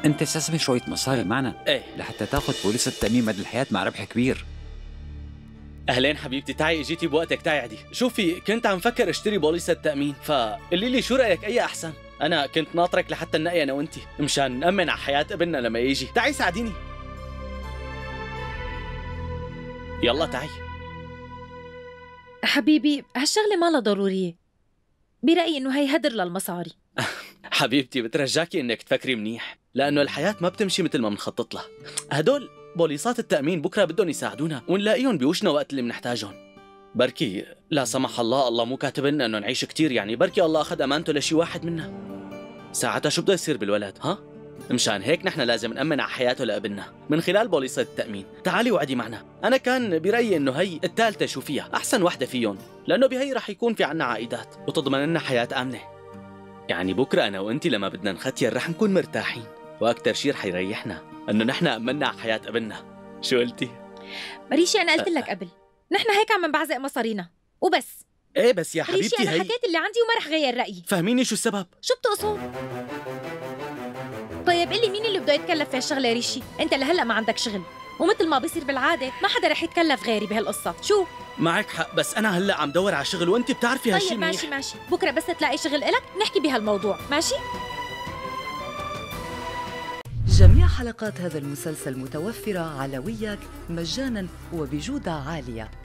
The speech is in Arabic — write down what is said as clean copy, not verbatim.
انت استثمر شويه مصاري معنا ايه لحتى تاخذ بوليصه تامين مدى الحياه مع ربح كبير. اهلين حبيبتي، تعي اجيتي بوقتك. تعي عدي. شوفي، كنت عم فكر اشتري بوليصة تأمين، فقولي لي شو رأيك اي احسن؟ انا كنت ناطرك لحتى ننقي انا وانتي مشان نأمن على حياة ابننا لما يجي. تعي ساعديني. يلا تعي. حبيبي هالشغلة ما لها ضرورية، برأيي إنه هي هدر للمصاري. حبيبتي بترجاكي انك تفكري منيح، لانه الحياة ما بتمشي مثل ما بنخطط لها. هدول بوليصات التأمين بكره بدهم يساعدونا ونلاقيهم بوشنا وقت اللي بنحتاجهم. بركي لا سمح الله، الله مو كاتب لنا انه نعيش كتير، يعني بركي الله اخذ امانته لشي واحد منا. ساعتها شو بده يصير بالولد؟ ها؟ مشان هيك نحن لازم نأمن على حياته لابننا من خلال بوليصة التأمين. تعالي وعدي معنا. أنا كان برأيي إنه هي الثالثة شو فيها أحسن وحدة فيهم، لأنه بهي رح يكون في عنا عائدات وتضمن لنا حياة آمنة. يعني بكرة أنا وأنتي لما بدنا نختير رح نكون مرتاحين، وأكتر شي رح يريحنا إنه نحن أمنا على حياة ابننا. شو قلتي؟ مريشي أنا قلت لك قبل، نحن هيك عم نبعزق مصارينا وبس. إيه بس يا مريشي حبيبتي أنا هي حكيت اللي عندي وما رح غير رأيي. فهميني شو السبب؟ شو بتقصد؟ طيب قلي مين اللي بده يتكلف في هالشغلة يا ريشي؟ أنت لهلا ما عندك شغل، ومثل ما بيصير بالعادة ما حدا رح يتكلف غيري بهالقصة. شو؟ معك حق، بس أنا هلأ عم دور على شغل وأنتي بتعرفي هالشي طيب منيح. ماشي بكرة بس تلاقي شغل إلك نحكي بهالموضوع، ماشي؟ جميع حلقات هذا المسلسل متوفرة على وياك مجانا وبجودة عالية.